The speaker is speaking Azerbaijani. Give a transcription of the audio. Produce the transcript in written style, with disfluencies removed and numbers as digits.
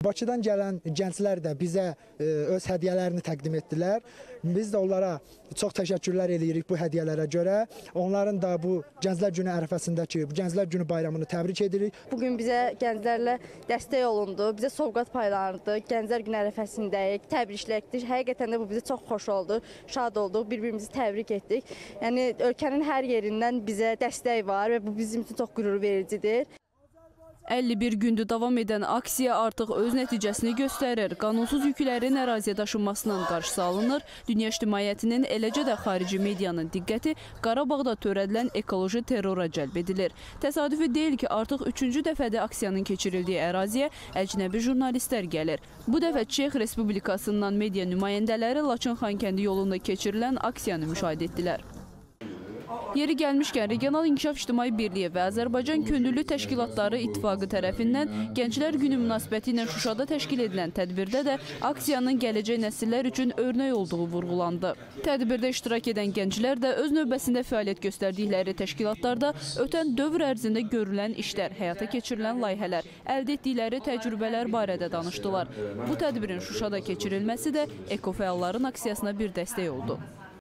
Bakıdan gələn gənclər də bizə öz hədiyyələrini təqdim etdilər. Biz də onlara çox təşəkkürlər edirik bu hədiyyələrə görə. Onların da bu Gənclər Günü ərəfəsindəki bu Gənclər Günü bayramını təbrik edirik. Bugün bizə gənclərlə dəstək olundu, bizə sovqat paylandı. Gənclər Günü ərəfəsindəyik, təbriklədik. Həqiqətən də bu bizə çox xoş oldu, şad olduq, bir-birimizi təbrik etdik. Yəni ölkənin hər yerindən bizə dəstək var və bu bizim üçün çox qürur vericidir. 51 gündür davam edən aksiya artıq öz nəticəsini göstərir. Qanunsuz yüklərin əraziyə daşınmasının qarşısı alınır. Dünya ictimaiyyətinin, eləcə də xarici medianın diqqəti Qarabağda törədilən ekoloji terrora cəlb edilir. Təsadüfi deyil ki, artıq 3-cü dəfədə aksiyanın keçirildiyi əraziyə əcnəbi jurnalistlər gəlir. Bu dəfə Çex Respublikasından media nümayəndələri Laçın-Xankəndi yolunda keçirilən aksiyanı müşahidə etdilər. Yeri gəlmişkən, Regional İnkişaf İctimai Birliyi və Azərbaycan Könüllü Təşkilatları İttifaqı tərəfindən Gənclər Günü münasibəti ilə Şuşada təşkil edilən tədbirdə də aksiyanın gələcək nəsillər üçün örnək olduğu vurğulandı. Tədbirdə iştirak edən gənclər də öz növbəsində fəaliyyət göstərdikləri təşkilatlarda ötən dövr ərzində görülən işlər, həyata keçirilən layihələr, əldə etdikləri təcrübələr barədə danışdılar. Bu tədbirin Şuşada keçirilməsi də ekofəalların aksiyasına bir dəstək oldu.